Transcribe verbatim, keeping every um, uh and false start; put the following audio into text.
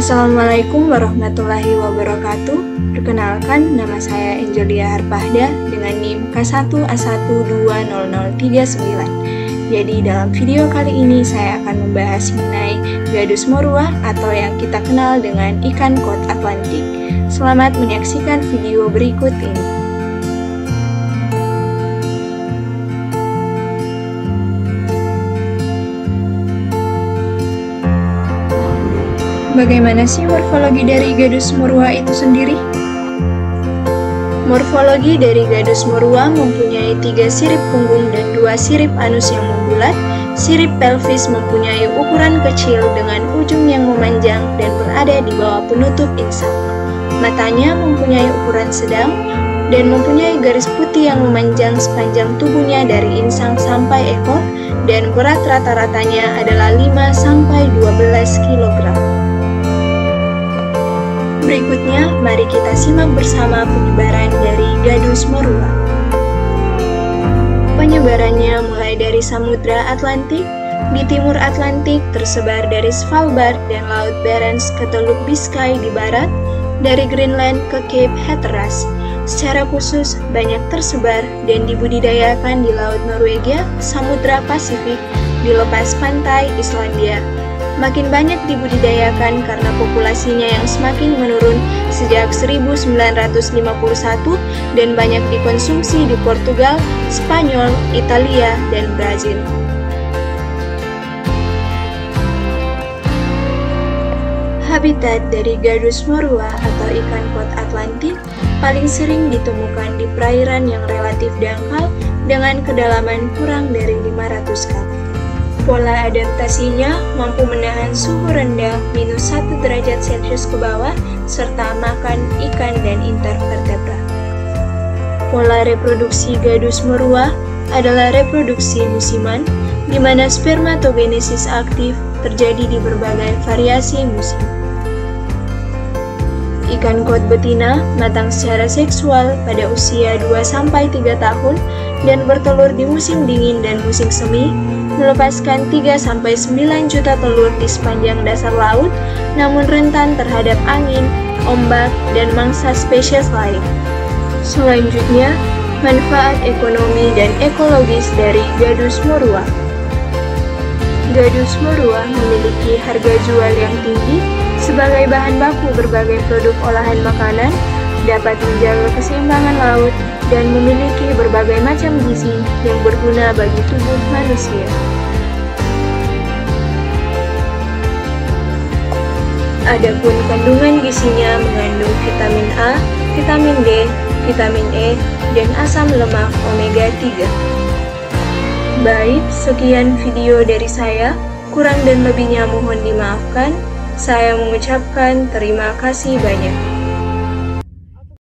Assalamualaikum warahmatullahi wabarakatuh. Perkenalkan, nama saya Angelia Harpahda dengan NIM K satu A satu dua nol nol tiga sembilan. Jadi dalam video kali ini saya akan membahas mengenai Gadus Morua atau yang kita kenal dengan ikan kod Atlantik. Selamat menyaksikan video berikut ini. Bagaimana sih morfologi dari Gadus Morua itu sendiri? Morfologi dari Gadus Morua mempunyai tiga sirip punggung dan dua sirip anus yang membulat. Sirip pelvis mempunyai ukuran kecil dengan ujung yang memanjang dan berada di bawah penutup insang. Matanya mempunyai ukuran sedang dan mempunyai garis putih yang memanjang sepanjang tubuhnya dari insang sampai ekor, dan berat rata-ratanya adalah lima sampai dua belas kilogram. Berikutnya, mari kita simak bersama penyebaran dari Gadus Morua. Penyebarannya mulai dari Samudra Atlantik, di timur Atlantik tersebar dari Svalbard dan Laut Barents ke Teluk Biscay di barat, dari Greenland ke Cape Hatteras. Secara khusus, banyak tersebar dan dibudidayakan di Laut Norwegia, Samudra Pasifik, di lepas pantai Islandia. Makin banyak dibudidayakan karena populasinya yang semakin menurun sejak seribu sembilan ratus lima puluh satu dan banyak dikonsumsi di Portugal, Spanyol, Italia, dan Brazil. Habitat dari Gadus Morua atau ikan kod Atlantik paling sering ditemukan di perairan yang relatif dangkal dengan kedalaman kurang dari lima ratus kaki. Pola adaptasinya mampu menahan suhu rendah minus satu derajat Celcius ke bawah, serta makan ikan dan invertebrata. Pola reproduksi Gadus Morua adalah reproduksi musiman, di mana spermatogenesis aktif terjadi di berbagai variasi musim. Ikan kod betina matang secara seksual pada usia dua sampai tiga tahun dan bertelur di musim dingin dan musim semi, melepaskan tiga sampai sembilan juta telur di sepanjang dasar laut, namun rentan terhadap angin, ombak, dan mangsa spesies lain. Selanjutnya, manfaat ekonomi dan ekologis dari Gadus Morua. Gadus Morua memiliki harga jual yang tinggi sebagai bahan baku berbagai produk olahan makanan, dapat menjaga keseimbangan laut, dan memiliki berbagai macam gizi yang berguna bagi tubuh manusia. Adapun kandungan gizinya mengandung vitamin A, vitamin D, vitamin E, dan asam lemak omega tiga. Baik, sekian video dari saya. Kurang dan lebihnya mohon dimaafkan. Saya mengucapkan terima kasih banyak.